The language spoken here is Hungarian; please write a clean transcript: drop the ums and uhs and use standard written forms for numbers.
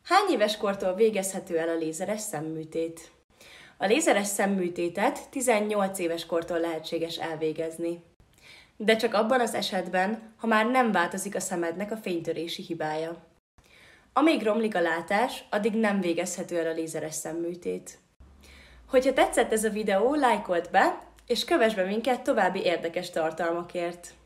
Hány éves kortól végezhető el a lézeres szemműtét? A lézeres szemműtétet 18 éves kortól lehetséges elvégezni. De csak abban az esetben, ha már nem változik a szemednek a fénytörési hibája. Amíg romlik a látás, addig nem végezhető el a lézeres szemműtét. Hogyha tetszett ez a videó, lájkold be, és kövess be minket további érdekes tartalmakért!